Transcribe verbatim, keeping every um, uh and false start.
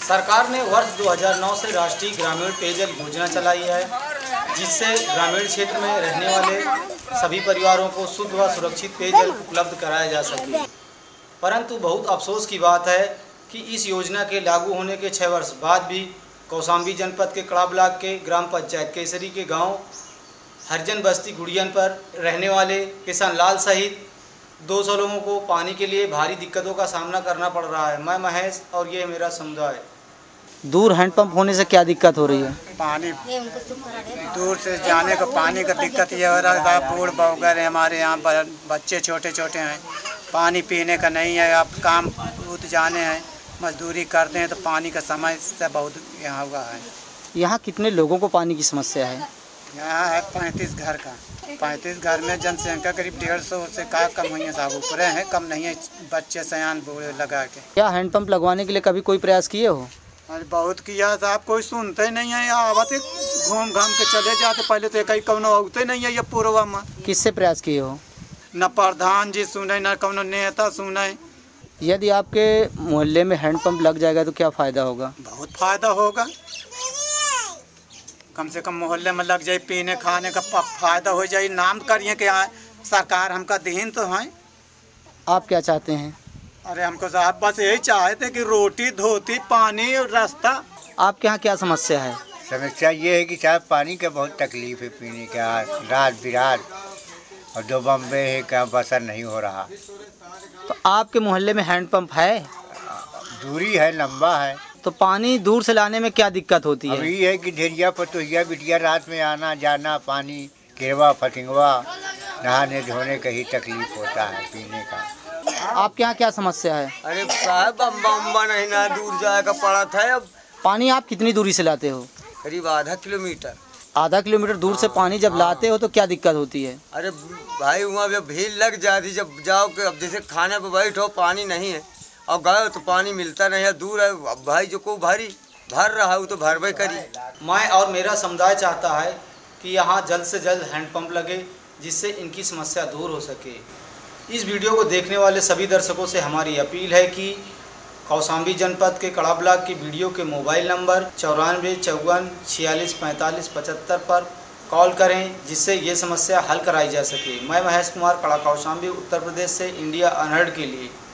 सरकार ने वर्ष दो हज़ार नौ से राष्ट्रीय ग्रामीण पेयजल योजना चलाई है, जिससे ग्रामीण क्षेत्र में रहने वाले सभी परिवारों को शुद्ध व सुरक्षित पेयजल उपलब्ध कराया जा सके। परंतु बहुत अफसोस की बात है कि इस योजना के लागू होने के छः वर्ष बाद भी कौशाम्बी जनपद के कड़ा ब्लॉक के ग्राम पंचायत केसरी के गांव हरिजन बस्ती गुड़ियन पर रहने वाले किसान लाल सहित दो सौ लोगों को पानी के लिए भारी दिक्कतों का सामना करना पड़ रहा है। मैं महेश और ये मेरा समुदाय। दूर हैंडपंप होने से क्या दिक्कत हो रही है? पानी दूर से जाने का पानी का दिक्कत ये हो रहा है। बूढ़ वगैरह हमारे यहाँ बच्चे छोटे छोटे हैं, पानी पीने का नहीं है। आप काम दूर जाने हैं, मजदूरी करते हैं तो पानी का समस्या बहुत यहाँ हुआ है। यहाँ कितने लोगों को पानी की समस्या है? यहाँ है पैंतीस घर का। पैंतीस घर में जनसंख्या करीब डेढ़ सौ से का कम हुई है साहब, ऊपर है, कम नहीं है। बच्चे सयान बूढ़े लगा के। क्या हैंडपंप लगवाने के लिए कभी कोई प्रयास किए हो? अरे बहुत किया साहब, कोई सुनते ही नहीं है। आवते घूम घाम के चले जाते, पहले तो कहीं कौनो होते नहीं है ये पूर्वा में। किससे प्रयास किए हो? न प्रधान जी सुने, न कौनो नेता सुने। यदि आपके मोहल्ले में हैंडपंप लग जाएगा तो क्या फ़ायदा होगा? बहुत फ़ायदा होगा। कम से कम मोहल्ले में लग जाए, पीने खाने का फ़ायदा हो जाए। नाम करिए कि सरकार हमका दीन तो है। आप क्या चाहते हैं? अरे हमको साहब बस यही चाहते कि रोटी धोती पानी और रास्ता। आपके यहाँ क्या समस्या है? समस्या ये है कि साहब पानी का बहुत तकलीफ है, पीने का रात बिरात, और दो बम्बे है का बसर नहीं हो रहा। तो आपके मोहल्ले में हैंडपंप है? दूरी है, लंबा है। तो पानी दूर से लाने में क्या दिक्कत होती है? अभी है कि ढेरिया पतोहिया बिटिया रात में आना जाना, पानी केरवा फटिंगवा नहाने धोने का ही तकलीफ होता है पीने का। आपके यहाँ क्या समस्या है? अरे साहब अम्बा अम्बा नहीं ना, दूर जाएगा पड़ा था। अब पानी आप कितनी दूरी से लाते हो? करीब आधा किलोमीटर। आधा किलोमीटर दूर से पानी जब लाते हो तो क्या दिक्कत होती है? अरे भाई वहाँ जब भीड़ लग जाती, जब जाओ कि अब जैसे खाने पे बैठो पानी नहीं है और गए तो पानी मिलता नहीं है, दूर है। अब भाई जो को भारी भर रहा है वो तो भरवे करी। मैं और मेरा समुदाय चाहता है कि यहाँ जल्द से जल्द हैंडपंप लगे, जिससे इनकी समस्या दूर हो सके। इस वीडियो को देखने वाले सभी दर्शकों से हमारी अपील है कि कौशाम्बी जनपद के कड़ा ब्लॉक की वीडियो के मोबाइल नंबर चौरानवे चौवन छियालीस पैंतालीस पचहत्तर पर कॉल करें, जिससे ये समस्या हल कराई जा सके। मैं महेश कुमार, कड़ा कौशाम्बी, उत्तर प्रदेश से इंडिया अनहर्ड के लिए।